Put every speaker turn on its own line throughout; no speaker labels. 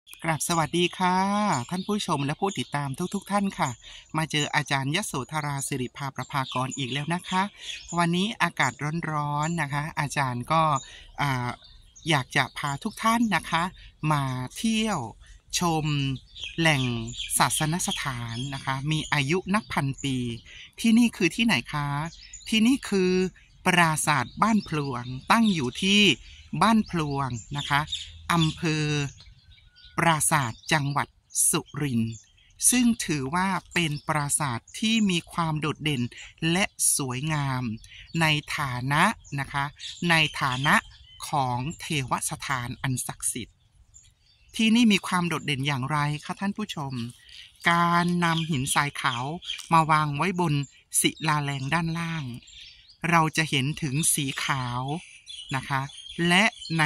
กราบสวัสดีค่ะท่านผู้ชมและผู้ติดตามทุกท่านค่ะมาเจออาจารย์ยโสธราสิริภาประภากรอีกแล้วนะคะวันนี้อากาศร้อนๆนะคะอาจารย์ก็อยากจะพาทุกท่านนะคะมาเที่ยวชมแหล่งศาสนสถานนะคะมีอายุนับพันปีที่นี่คือที่ไหนคะที่นี่คือปราสาทบ้านพลวงตั้งอยู่ที่บ้านพลวงนะคะอำเภอปราสาทจังหวัดสุรินทร์ซึ่งถือว่าเป็นปราสาทที่มีความโดดเด่นและสวยงามในฐานะนะคะในฐานะของเทวสถานอันศักดิ์สิทธิ์ที่นี่มีความโดดเด่นอย่างไรคะท่านผู้ชมการนำหินทรายขาวมาวางไว้บนศิลาแรงด้านล่างเราจะเห็นถึงสีขาวนะคะและใน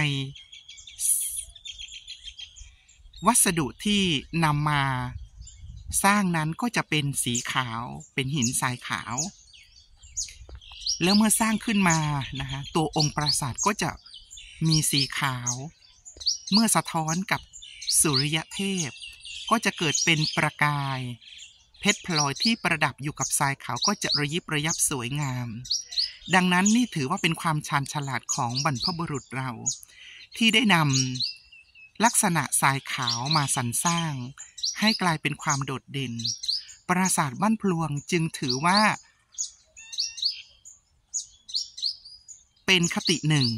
วัสดุที่นำมาสร้างนั้นก็จะเป็นสีขาวเป็นหินทรายขาวแล้วเมื่อสร้างขึ้นมานะคะตัวองค์ปราสาทก็จะมีสีขาวเมื่อสะท้อนกับสุริยเทพก็จะเกิดเป็นประกายเพชรพลอยที่ประดับอยู่กับทรายขาวก็จะระยิบระยับสวยงามดังนั้นนี่ถือว่าเป็นความชาญฉลาดของบรรพบุรุษเราที่ได้นำลักษณะทรายขาวมาสรรสร้างให้กลายเป็นความโดดเด่นปราสาทบ้านพลวงจึงถือว่าเป็นคติหนึ่ง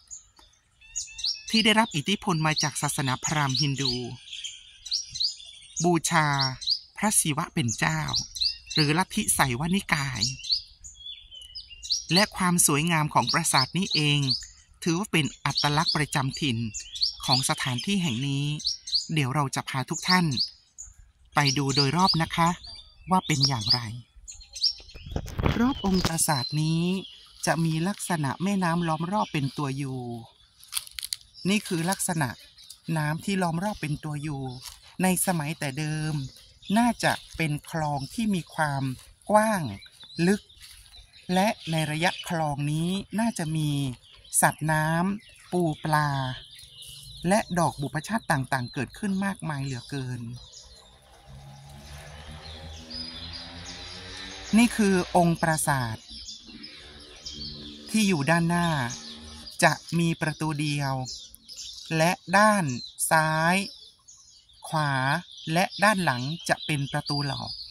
ที่ได้รับอิทธิพลมาจากศาสนาพราหมณ์ฮินดูบูชาพระศิวะเป็นเจ้าหรือลัทธิไสยวนิกายและความสวยงามของปราสาทนี้เองถือว่าเป็นอัตลักษณ์ประจำถิ่นของสถานที่แห่งนี้เดี๋ยวเราจะพาทุกท่านไปดูโดยรอบนะคะว่าเป็นอย่างไรรอบองค์ปราสาทนี้จะมีลักษณะแม่น้ำล้อมรอบเป็นตัวยูนี่คือลักษณะน้ำที่ล้อมรอบเป็นตัวยูในสมัยแต่เดิมน่าจะเป็นคลองที่มีความกว้างลึกและในระยะคลองนี้น่าจะมีสัตว์น้ำปูปลาและดอกบุพชาติต่างๆเกิดขึ้นมากมายเหลือเกินนี่คือองค์ปราสาทที่อยู่ด้านหน้าจะมีประตูเดียวและด้านซ้ายขวาและด้านหลังจะเป็นประตูหลอก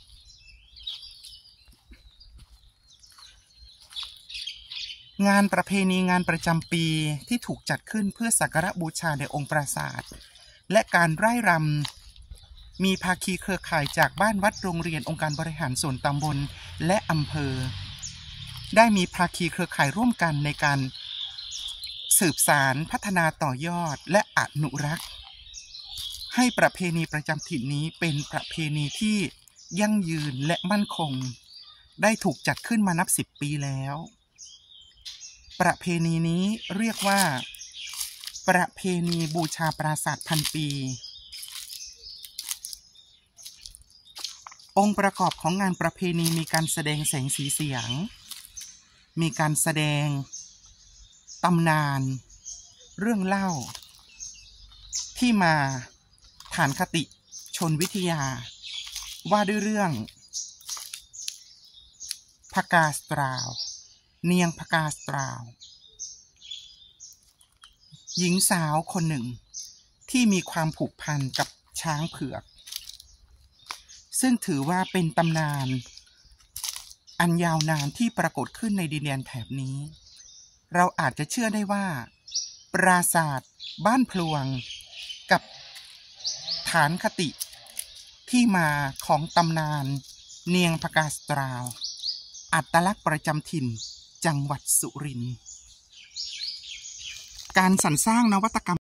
งานประเพณีงานประจำปีที่ถูกจัดขึ้นเพื่อสักการะบูชาในองค์ปราสาทและการร่ายรำมีภาคีเครือข่ายจากบ้านวัดโรงเรียนองค์การบริหารส่วนตำบลและอำเภอได้มีภาคีเครือข่ายร่วมกันในการสืบสานพัฒนาต่อยอดและอนุรักษ์ให้ประเพณีประจำถิ่นนี้เป็นประเพณีที่ยั่งยืนและมั่นคงได้ถูกจัดขึ้นมานับ10 ปีแล้วประเพณีนี้เรียกว่าประเพณีบูชาปราสาทพันปีองค์ประกอบของงานประเพณีมีการแสดงแสงสีเสียงมีการแสดงตำนานเรื่องเล่าที่มาฐานคติชนวิทยาว่าด้วยเรื่องพกาสตราวเนียงพกาสตราวหญิงสาวคนหนึ่งที่มีความผูกพันกับช้างเผือกซึ่งถือว่าเป็นตำนานอันยาวนานที่ปรากฏขึ้นในดินแดนแถบนี้เราอาจจะเชื่อได้ว่าปราสาทบ้านพลวงกับฐานคติที่มาของตำนานเนียงพกาสตราวอัตลักษณ์ประจำถิ่นจังหวัดสุรินทร์การสรรสร้างนวัตกรรม